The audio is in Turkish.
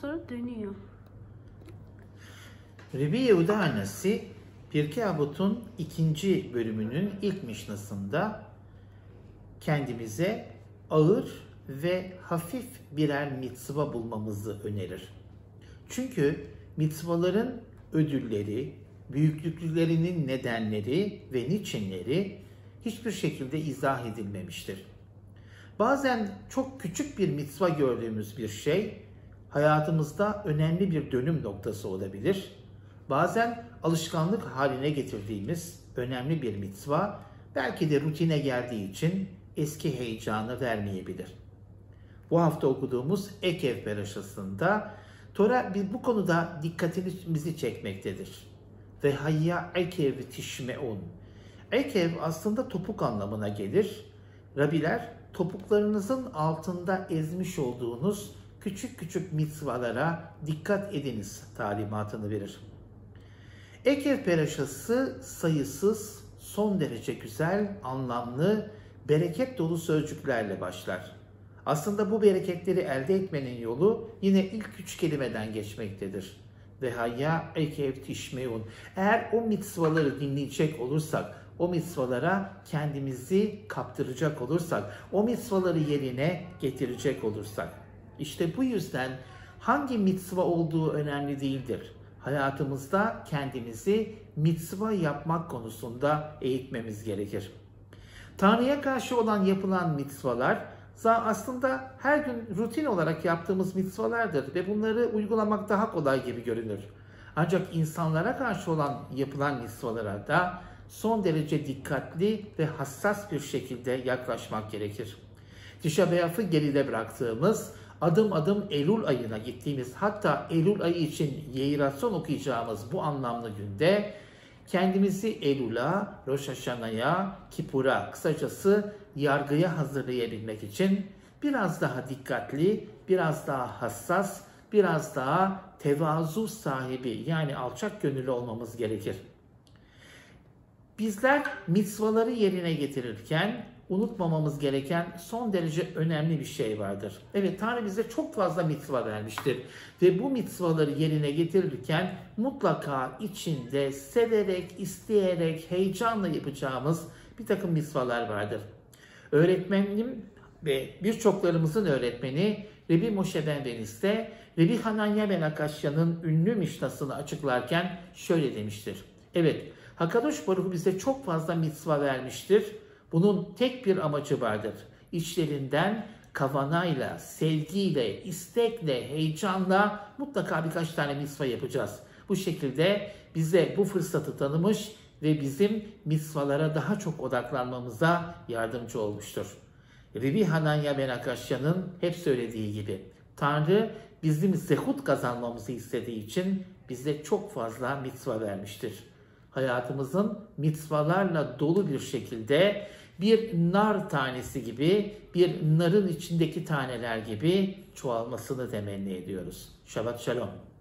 sonra dönüyor. Rebbe Yehuda Hanesi Pirkei Avot'un 2. bölümünün ilk mişnasında kendimize ağır ve hafif birer mitzva bulmamızı önerir. Çünkü mitzvaların ödülleri, büyüklüklerinin nedenleri ve niçinleri hiçbir şekilde izah edilmemiştir. Bazen çok küçük bir mitzva gördüğümüz bir şey hayatımızda önemli bir dönüm noktası olabilir. Bazen alışkanlık haline getirdiğimiz önemli bir mitzva belki de rutine geldiği için eski heyecanı vermeyebilir. Bu hafta okuduğumuz Ekev Peraşası'nda Tora bu konuda dikkatimizi çekmektedir. Ve hayya ekev tişmeun. Ekev aslında topuk anlamına gelir. Rabiler topuklarınızın altında ezmiş olduğunuz küçük küçük mitzvalara dikkat ediniz talimatını verir. Ekev Peraşası sayısız, son derece güzel, anlamlı, bereket dolu sözcüklerle başlar. Aslında bu bereketleri elde etmenin yolu yine ilk 3 kelimeden geçmektedir. Ve hayya ekev tişmeun. Eğer o mitzvaları dinleyecek olursak, o mitzvalara kendimizi kaptıracak olursak, o mitzvaları yerine getirecek olursak. İşte bu yüzden hangi mitzva olduğu önemli değildir. Hayatımızda kendimizi mitzva yapmak konusunda eğitmemiz gerekir. Tanrı'ya karşı olan yapılan mitzvalar aslında her gün rutin olarak yaptığımız mitzvalardır ve bunları uygulamak daha kolay gibi görünür. Ancak insanlara karşı yapılan mitzvalara da son derece dikkatli ve hassas bir şekilde yaklaşmak gerekir. Tisha B'Av'ı geride bıraktığımız, adım adım Eylül ayına gittiğimiz, hatta Eylül ayı için Yeirasyon okuyacağımız bu anlamlı günde kendimizi Eylül'a, Rosh Hashanah'ya, Kipur'a, kısacası yargıya hazırlayabilmek için biraz daha dikkatli, biraz daha hassas, biraz daha tevazu sahibi, yani alçak gönüllü olmamız gerekir. Bizler mitzvaları yerine getirirken unutmamamız gereken son derece önemli bir şey vardır. Evet, Tanrı bize çok fazla mitzva vermiştir ve bu mitzvaları yerine getirirken mutlaka içinde severek, isteyerek, heyecanla yapacağımız bir takım mitzvalar vardır. Öğretmenim ve birçoklarımızın öğretmeni Rabbi Moshe ben Beniste, Rabbi Hananya ben Akasya'nın ünlü mişnasını açıklarken şöyle demiştir. Evet, Hakadosh Baruch bize çok fazla mitzva vermiştir. Bunun tek bir amacı vardır. İçlerinden kavanayla, sevgiyle, istekle, heyecanla mutlaka birkaç tane mitzva yapacağız. Bu şekilde bize bu fırsatı tanımış ve bizim mitzvalara daha çok odaklanmamıza yardımcı olmuştur. Rabbi Hananya ben Akasya'nın hep söylediği gibi Tanrı bizim zehut kazanmamızı istediği için bize çok fazla mitzva vermiştir. Hayatımızın mitzvalarla dolu bir şekilde bir nar tanesi gibi, bir narın içindeki taneler gibi çoğalmasını temenni ediyoruz. Şabat Shalom.